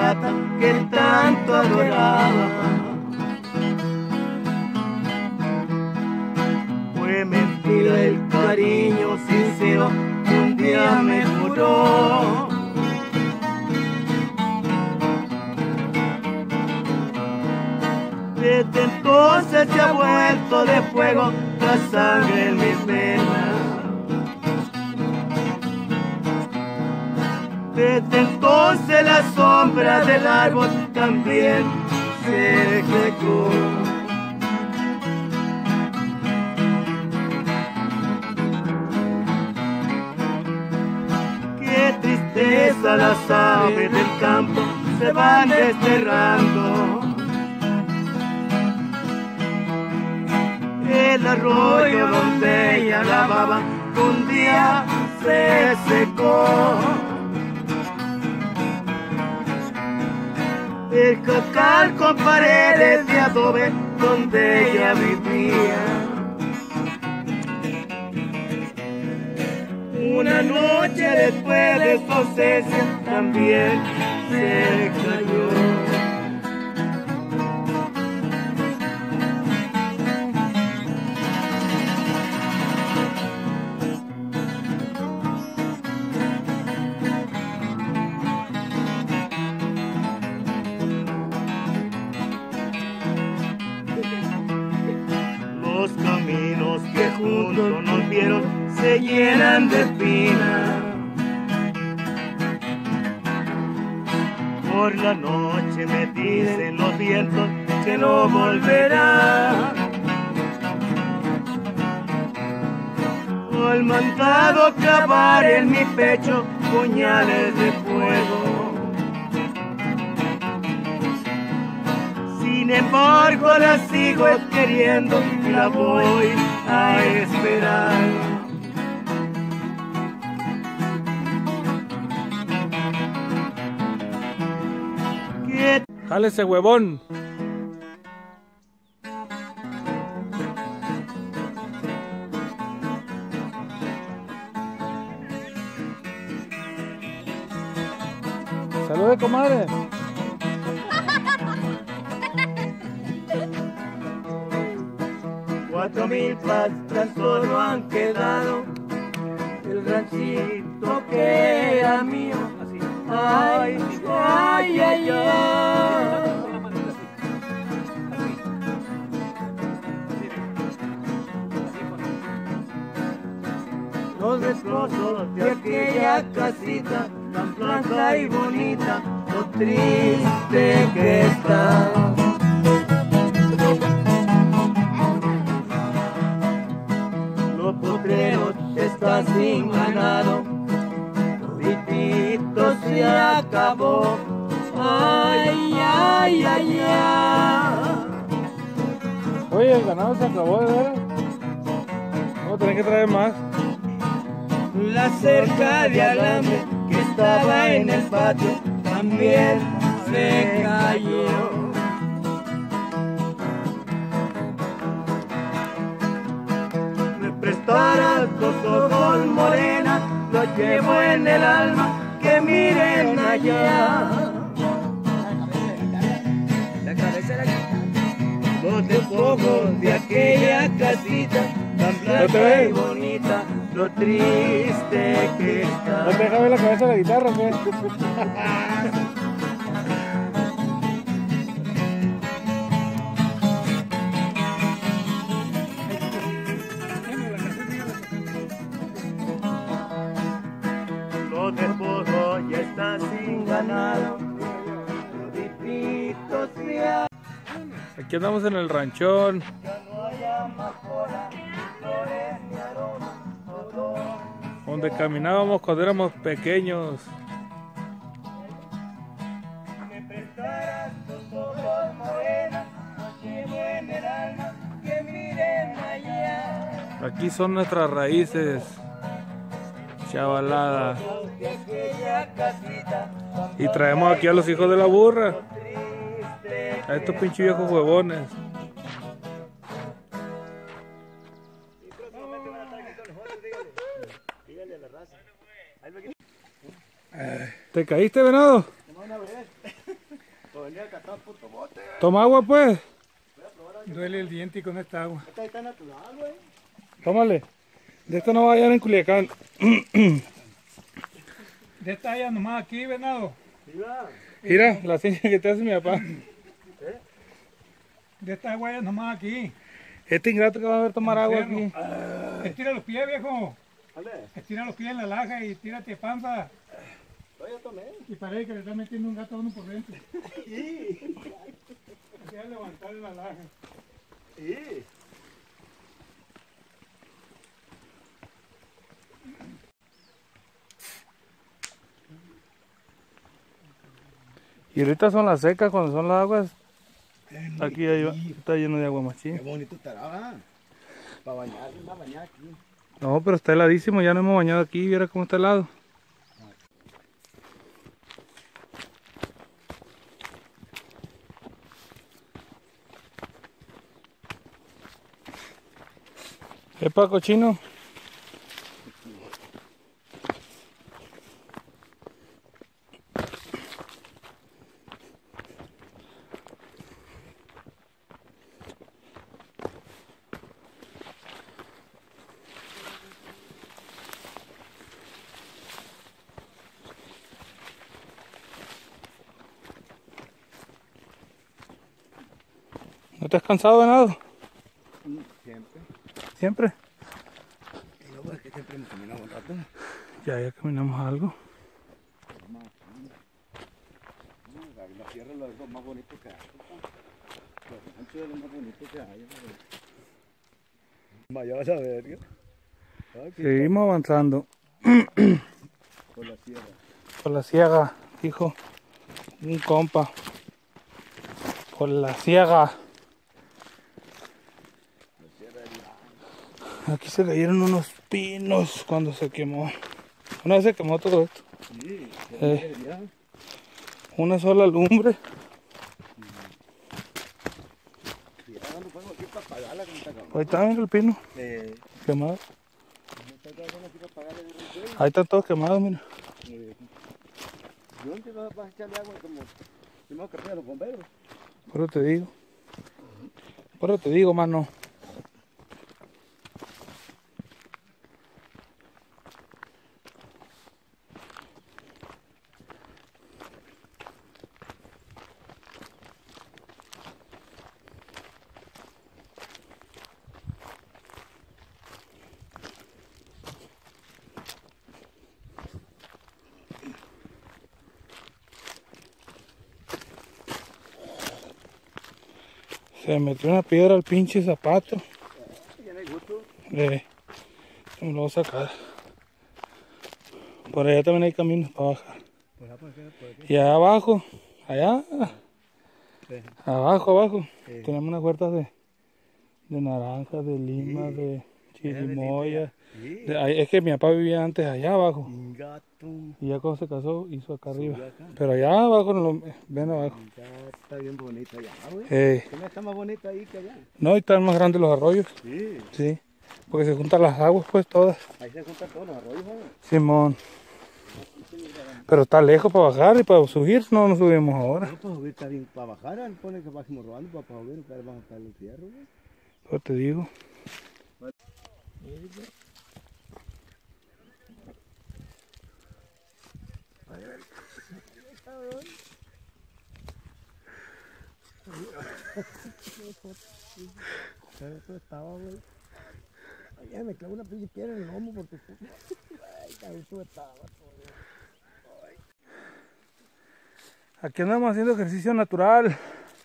mulata que tanto adoraba. Fue mentira el cariño sincero que un día me juró. Desde entonces se ha vuelto de fuego la sangre en mis venas. Desde entonces la sombra del árbol también se secó. Qué tristeza, las aves del campo se van desterrando. El arroyo donde ella lavaba un día se secó. El jacal con paredes de adobe donde ella vivía. Una noche después de su ausencia también se cayó. Los caminos que juntos nos vieron se llenan de espinas. Por la noche me dicen los vientos que no volverá. Al mandado clavar en mi pecho puñales de fuego. Sin embargo la sigo queriendo y la voy a esperar. ¡Jale ese huevón! ¡Salude, comadre! 4,000 pastas solo han quedado, el ranchito que era mío. Ay, ay, ay, ay. Los destrozos de aquella casita tan blanca y bonita, lo triste que está. Los potreros están sin ganado, toditito se acabó. Ay, ay, ay, ay. Oye, el ganado se acabó de ver. Vamos a tener que traer más. La cerca de alambre que estaba en el patio también se cayó. Me prestarás tus ojos, morena, lo llevo en el alma, que miren allá. Los despojos de aquella casita tan blanca y bonita, lo triste que está. ¿No te deja ver la cabeza de la guitarra, qué? Los despojos ya están sin ganado, toditito se ha... Aquí andamos en el ranchón. Ya no hay amapola, flores ni aroma, olor. Donde caminábamos cuando éramos pequeños. Me prestarás tus ojos, morena, los llevo en el alma, que miren allá. Aquí son nuestras raíces. Chavalada. De aquella casita, Y traemos aquí a los hijos de la burra. A estos pinches viejos huevones. ¿Te caíste, venado? una vez. Venía a catar puto bote. Toma agua, pues. Duele el diente con esta agua. Esta está natural, güey. Tómale. De esto no va a hallar en Culiacán. De esta allá nomás aquí, venado. Mira. Mira, la señal que te hace mi papá. De esta agua nomás aquí. Este ingrato que va a ver tomar agua aquí. Estira los pies, viejo. Dale. Estira los pies en la laja y tírate panza. Yo tomé. Y parece que le está metiendo un gato a uno por dentro. Sí. Así a levantar la laja. Sí. Y ahorita son las secas, cuando son las aguas. Aquí ya está lleno de agua Qué machín. bonito estará. Para bañar, va a bañar aquí. No, pero está heladísimo, ya no hemos bañado aquí, viera cómo está helado. Epa, cochino. ¿No te has cansado de nada? Siempre. ¿Siempre? Y luego es que siempre hemos caminado un rato. Ya caminamos algo. La sierra es lo más bonito que hay. Los ranchos es lo más bonito que hay. Vaya a ver. Seguimos avanzando Por la sierra. por la ciega, dijo un compa. Por la ciega. Aquí se cayeron unos pinos cuando se quemó. Una vez se quemó todo esto. Sí, Eh, una sola lumbre. Ahí está, mira el pino. Quemado. Ahí están todos quemados, mira. ¿Dónde vas a echarle agua como primero que los bomberos? Por eso te digo. Por eso te digo, mano. Se metió una piedra al pinche zapato. Ya no hay gusto. Me lo voy a sacar. Por allá también hay caminos para bajar. Por acá, por aquí. Y allá abajo, allá, Sí. abajo, Sí. tenemos unas huertas de naranja, de lima, Sí. de chirimoya. Sí. Es que mi papá vivía antes allá abajo. Gato. Y ya cuando se casó, hizo acá arriba. Subió acá. Pero allá abajo, ven abajo. Ya está bien bonito allá, güey. Está más bonito ahí que allá. No, y están más grandes los arroyos. Sí. Sí, porque se juntan las aguas pues todas. Ahí se juntan todos los arroyos, güey. Simón. Pero está lejos para bajar y para subir, no nos subimos ahora. No, para subir está bien, para bajar, pone que bajemos robando, para subir, vamos a estar en el fierro, güey. Yo te digo. Eso estaba, güey. Ay, me clavó una pinche piedra en el lomo porque... Ay, eso estaba, Aquí andamos haciendo ejercicio natural.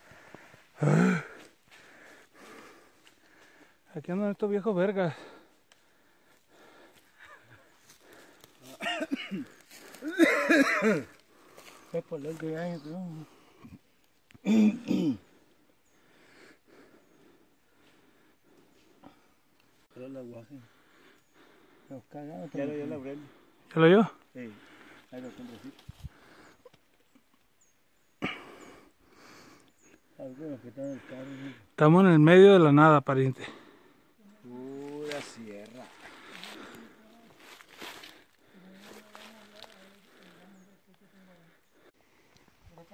Aquí andan estos viejos vergas. Es por lo que hay, ¿no? Pero la guaje. Los cagados. Ya lo abrí. ¿Ya lo yo? Sí. Ahí lo hombrecito. Algunos que están en el carro. Estamos en el medio de la nada, pariente. Pura sierra.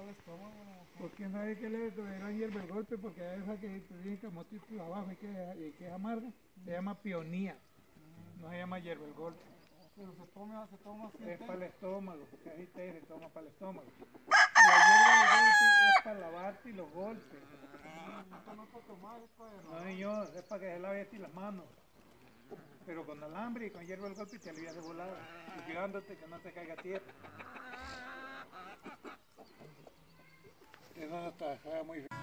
Pues quién sabe qué le dieron hierba el golpe, porque a esa que tiene camotito abajo y que es amarga, se llama pionía, no se llama hierba el golpe. Pero se toma así. Es para el estómago, porque ahí se toma para el estómago. Y la hierba del golpe es para lavarte y los golpes. Esto no es para tomar, es para No, señor, es para que se lave así las manos. Pero con alambre y con hierba del golpe te alivias de volada, y cuidándote que no te caiga tierra. Eso no está muy feo.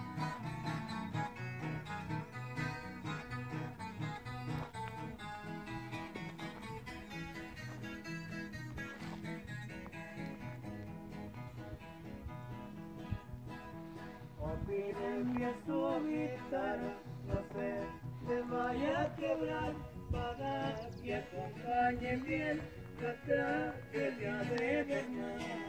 Opinen su guitarra, no se le vaya a quebrar, para que acompañe bien la tragedia de Bernal.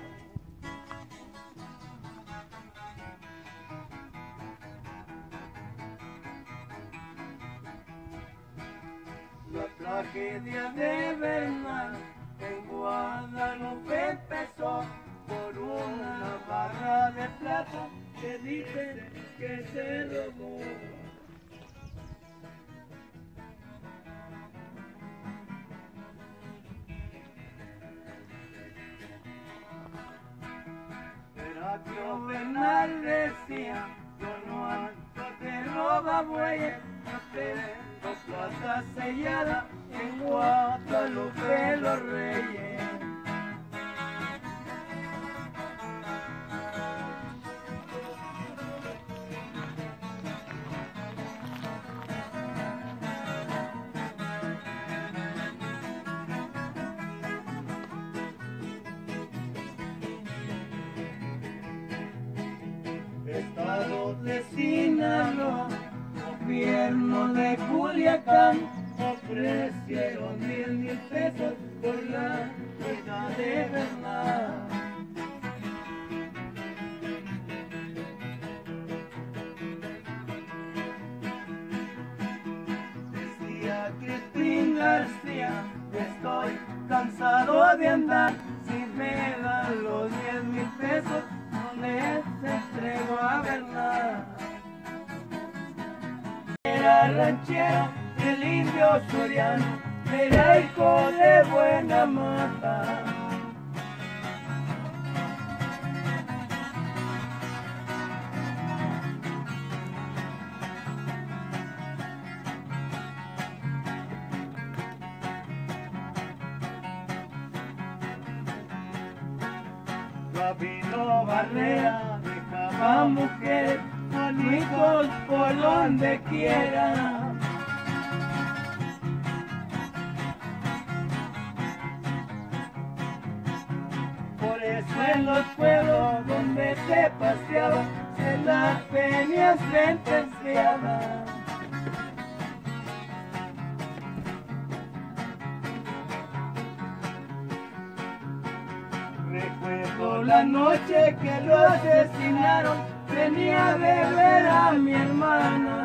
La tragedia de Bernal en Guadalupe empezó por una barra de plata que dicen que se robó. Heraclio Bernal decía, Don Juan te roba bueyes, pero plata sellada en Guadalupe los reyes. Estado de Sinaloa, gobierno de Culiacán, ofrecieron 10,000 pesos por la vida de Bernal. Decía Cristín García, estoy cansado de andar, si me dan los 10,000 pesos, les entrego a Bernal. Era ranchero, el indio soriano, era hijo de buena mata. Gabino Barrera dejaba mujeres con hijos por donde quiera. Por eso en los pueblos donde se paseaba se las tenía sentenciadas. Recuerdo la noche que lo asesinaron, venía de ver a mi hermana.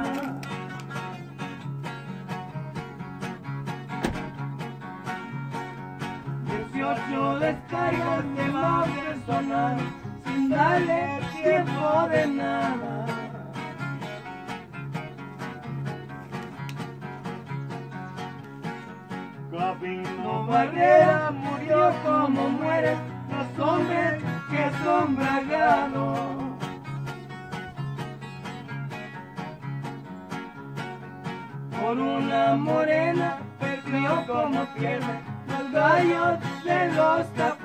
Descargas de más personal sin darle tiempo de nada. Gabino Barrera murió como mueren los hombres que son bragados. Por una morena perdió como pierde los gallos de los